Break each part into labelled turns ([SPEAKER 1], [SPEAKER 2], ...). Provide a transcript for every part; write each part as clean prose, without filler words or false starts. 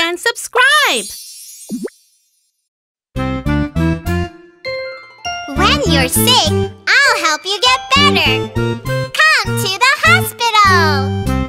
[SPEAKER 1] and subscribe!
[SPEAKER 2] When you're sick, I'll help you get better! Come to the hospital!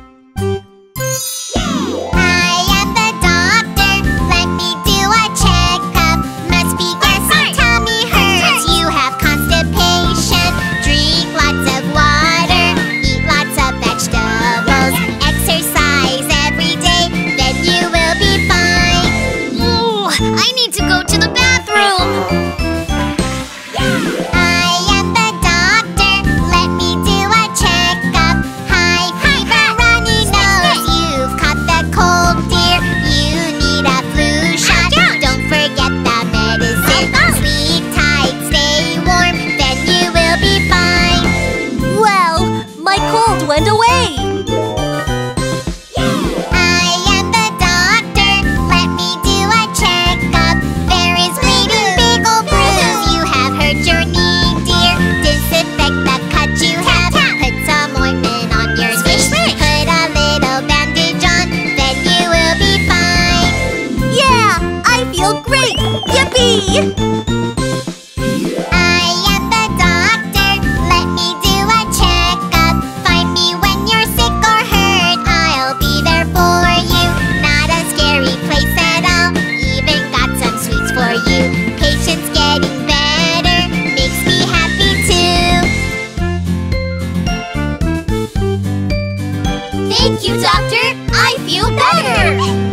[SPEAKER 2] I am the doctor, let me do a checkup. Must be guessing tummy hurts, you have constipation. Drink lots of water, eat lots of vegetables. Exercise every day, then you will be fine. Ooh, I need to go to the bathroom. I am the doctor, let me do a checkup. High fever, runny nose, you've caught the cold, dear. You need a flu shot, don't forget the medicine. Sleep tight, stay warm, then you will be fine.
[SPEAKER 3] Well, my cold went away.
[SPEAKER 2] I am the doctor, let me do a checkup. There is bleeding, big old bruise, you have hurt your knee, dear. Disinfect the cut you have, put some ointment on your knee. Put a little bandage on, then you will be fine.
[SPEAKER 3] Yeah, I feel great. Yippee!
[SPEAKER 2] I am the doctor, let me do a checkup. Find me when you're sick or hurt, I'll be there for you. Not a scary place at all, even got some sweets for you. Patients getting better, makes me happy too. Thank you, doctor, I feel better.